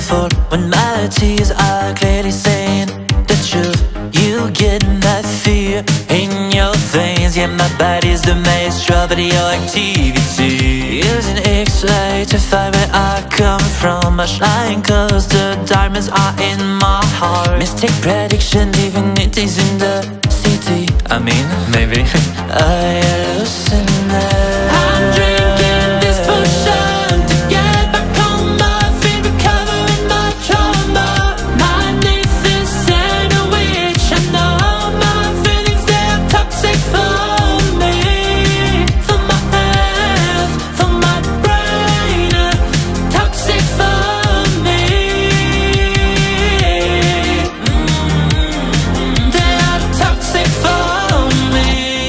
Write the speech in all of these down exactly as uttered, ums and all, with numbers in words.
careful when melodies are clearly saying the truth. You get that fear in your veins. Yeah, my body's the maestro, but your activity using X-ray to find where I come from. I shine cause the diamonds are in my heart. Mistake prediction, even it is in the city. I mean, maybe I hallucinate. I'm drinking this potion to get back on my feet, recovering my trauma. My niece is sandwich. I know my feelings, they're toxic for me, for my health, for my brain, toxic for me. Mm, they are toxic for me.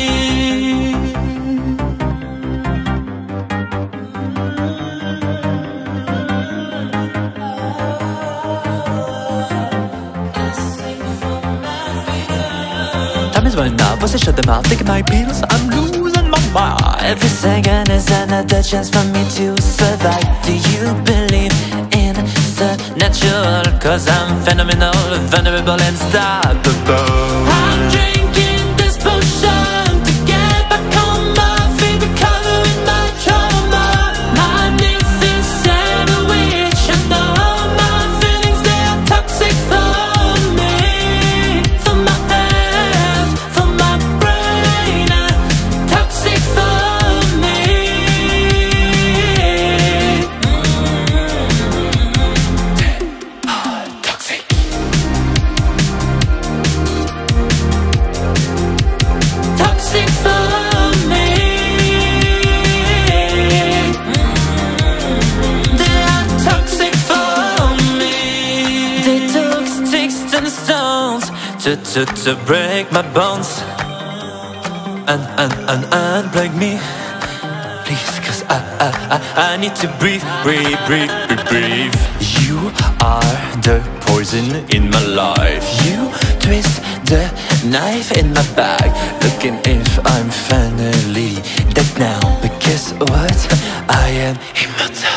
Time is running out, once I shut them out, taking my pills, I'm losing my mind. Every second is another chance for me to survive. Do you believe in the natural? Cause I'm phenomenal, vulnerable, unstoppable. I'm drinking this potion to get back on my feet, recovering my trauma. My niece is sandwich. I know my feelings, they are toxic for me, for my health, for my brain, toxic for me. Mm. Toxic. Toxic for me. Mm. They are toxic for me. They took sticks and stones to, to, to break my bones and, and, and unplug me, please, cause I, I, I, I need to breathe, breathe, breathe, breathe, breathe. You are the poison in my life. You twist the knife in my bag, looking if I'm finally dead now. But guess what? I am immortal.